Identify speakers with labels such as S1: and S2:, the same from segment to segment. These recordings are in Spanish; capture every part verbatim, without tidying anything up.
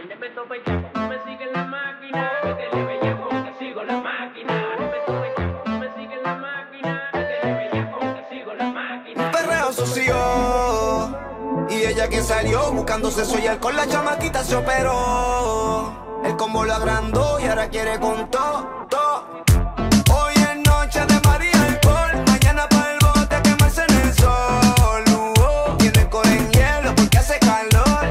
S1: Si le meto bellaco, no me sigue la máquina. Métele bellaco, que sigo la máquina. Le meto bellaco, no me sigue la máquina. Métele bellaco, que sigo la máquina.
S2: Un perreo sucio. Y ella que salió buscándose su y él con la chamaquita se operó. El combo lo agrandó y ahora quiere con todo, todo. Hoy es noche de María alcohol. Mañana para el bote quemarse en el sol. Uh, tiene core en hielo porque hace calor.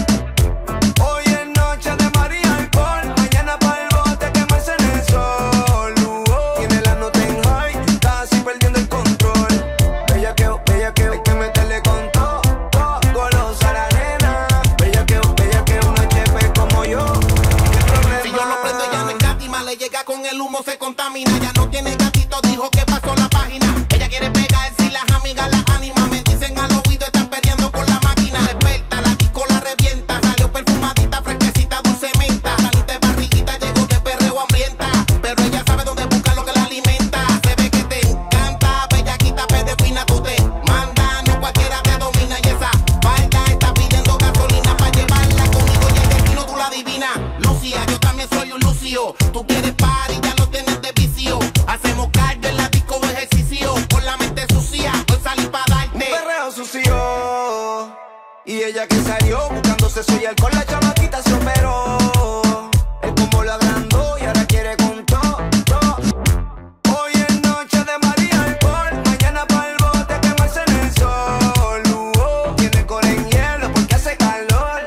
S2: Hoy es noche de María alcohol. Mañana para el bote quemarse en el sol. Uh, tiene la nota en high, está así perdiendo el control. Bellaqueo, bellaqueo, hay que meterle con todo, todo. Golosa a la nena. Bellaqueo, bellaqueo, una chefe como yo.
S3: Si yo lo prendo ya no es cátima, le llega con el humo, se contamina. Ya no tiene gatito, dijo que pasó la página. Ella quiere pegar si las amigas la animan. Me dicen al oído, están peleando con la máquina. Desperta, la disco la revienta. Salió perfumadita, fresquecita, dulce menta. Saliste de barriguita, llegó de perreo hambrienta. Pero ella sabe dónde buscar lo que la alimenta. Se ve que te encanta, bellaquita, pedefina, tú te manda. No cualquiera te domina y esa falda está pidiendo gasolina para llevarla conmigo y el destino tú la adivinas. Lucia, yo también soy un Lucio. Tú quieres par y ya lo tienes de vicio. Hacemos cardio en la disco o ejercicio. Con la mente sucia, hoy salí para darte.
S2: Un perreo sucio. Y ella que salió buscándose su y él con la chamaquita se operó. El combo lo agrandó y ahora quiere con todo, todo. Hoy es noche de María alcohol. Mañana para el bote quemarse en el sol. Uh, tiene core en hielo porque hace calor.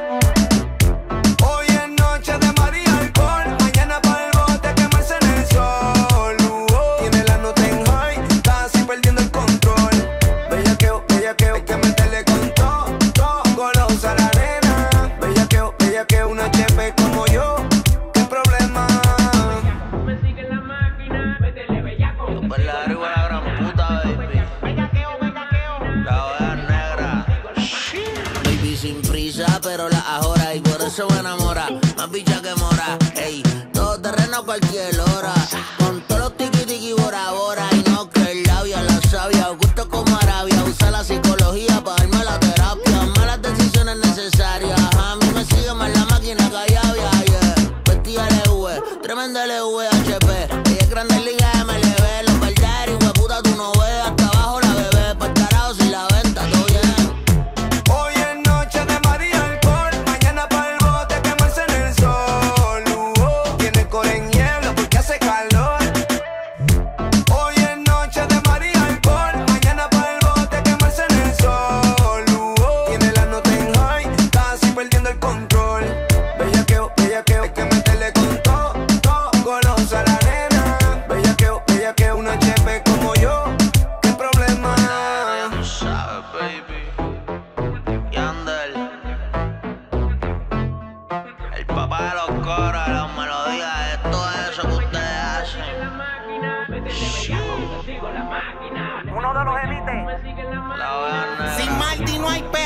S2: Hoy es noche de María alcohol. Mañana para el bote quemarse en el sol. Uh, tiene la nota en high, está así perdiendo el control. Bellaqueo, bellaqueo, hay que meterle con todo, todo. Golosa a la nena. Bellaqueo, bellaqueo, una chefe como yo. ¿Qué problema?
S1: No me sigue la máquina. Métele bellaco.
S4: Por la arriba la gran puta, baby.
S3: Bellaqueo, bellaqueo.
S4: La oveja negra. Baby sin prisa, pero la ahora y por eso me enamora. Más bicha que mora. Ey, todo terreno a cualquier hora. Con todos los tiki tiki bora bora. Y no que el labia, la sabia, gusto como Arabia. Usa la psicología para darme la terapia. Hazme las decisiones necesarias. A mí me sigue más la máquina que allá, yeah. Vestida L V, tremenda L V H P. Ella es grande liga M L B. Los verdaderos, hueputa, tú no ves. Hasta abajo la bebé. Para el carajo sin la venta, todo bien.
S2: Hoy es noche de María alcohol. Mañana para el bote quemarse en el sol. Uh, tiene core en hielo porque hace calor. Hoy es noche de María alcohol. Mañana para el bote quemarse en el sol. Uh, tiene la nota en high, está así perdiendo el control. Bellaqueo, bellaqueo, hay que meterle con todo, todo. Golosa a la nena. Bellaqueo, bellaqueo, una chefe como yo. ¿Qué problema?
S4: Ya tú sabes, baby. Yandel. El papá de los coros, de las melodías, de todo eso que ustedes hacen.
S1: La máquina. Métele bellaco, que sigo la máquina.
S2: Uno de los élites.
S1: No me sigue la máquina.
S4: La oveja negra.
S3: Sin Marty no hay pe.